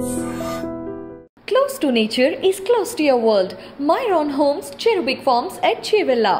Close to nature is close to your world. Myron Homes, Cherubic Farms at Chevilla,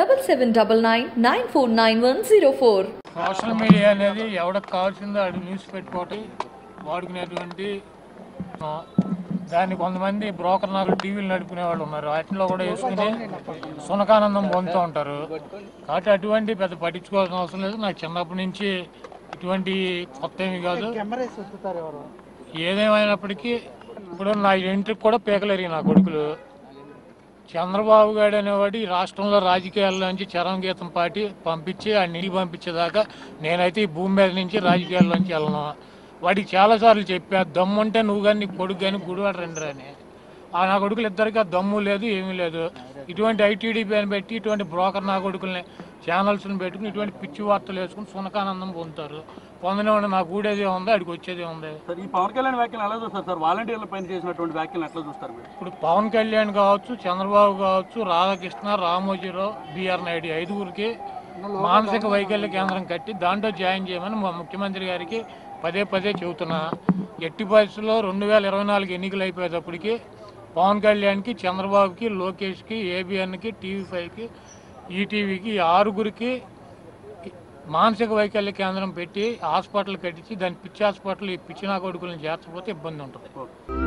7799949104. Social media అనేది ఎవరికి కావాల్సిందో అది news పెట్టుకోవటం వాడుకునేటువంటి దాన్ని కొంతమంది బ్రోకర్ నాకులు టీవీలు నడుపుకునే వాళ్ళు ఉన్నారు. వాటిలో కూడా వేసుకుని సునకానందం పొందుతూ ఉంటారు. కాబట్టి అటువంటి పెద్ద పట్టించుకోవాల్సిన అవసరం లేదు. నాకు చిన్నప్పటి నుంచి ఇటువంటి కొత్త ఏమి కాదు. ఏదేమైనప్పటికీ ఇప్పుడు నా ఇంటికి కూడా పీకలేరు నా కొడుకులు. చంద్రబాబు గారు అనేవాడు ఈ రాష్ట్రంలో రాజకీయాల్లోంచి చరమగీతం పాటి పంపించి ఆ నీళ్ళు పంపించేదాకా నేనైతే ఈ భూమి మీద నుంచి రాజకీయాల్లోంచి వెళ్ళను. వాడికి చాలాసార్లు చెప్పా, దమ్ముంటే నువ్వు కానీ నీ కొడుకు కానీ గుడివాడు రండి అని. నా కొడుకులు ఇద్దరికి ఆ దమ్ము లేదు, ఏమీ లేదు. ఇటువంటి ఐటీడీపీ అని పెట్టి ఇటువంటి బ్రోకర్ నా కొడుకుల్ని ఛానల్స్ని పెట్టుకుని ఇటువంటి పిచ్చి వార్తలు వేసుకుని సునకానందం పొందుతారు. పొందనివ్వండి, నాకు ఊడేదే ఉంది, అడిగి వచ్చేదే ఉంది. ఈ పవన్ కళ్యాణ్ వ్యాఖ్యలు ఎలా చూస్తారు సార్? వాలంటీర్ల పైన చేసినటువంటి వ్యాఖ్యలు ఎట్లా చూస్తారు మీరు? ఇప్పుడు పవన్ కళ్యాణ్ కావచ్చు, చంద్రబాబు కావచ్చు, రాధాకృష్ణ, రామోజీరావు, బిఆర్ నాయుడు ఐదుగురికి మానసిక వైకల్య కేంద్రం కట్టి దాంట్లో జాయిన్ చేయమని మా ముఖ్యమంత్రి గారికి పదే పదే చెబుతున్నా. ఎట్టి పరిస్థితుల్లో 2024 ఎన్నికలు అయిపోయేటప్పటికి పవన్ కళ్యాణ్కి, చంద్రబాబుకి, లోకేష్కి, ఏబిఎన్కి, టీవీ5కి, ఈటీవీకి, ఆరుగురికి మానసిక వైకల్య కేంద్రం పెట్టి హాస్పిటల్ కట్టించి దాని పిచ్చి హాస్పిటల్ ఈ పిచ్చి నా కొడుకులను చేర్చకపోతే ఇబ్బంది ఉంటుంది.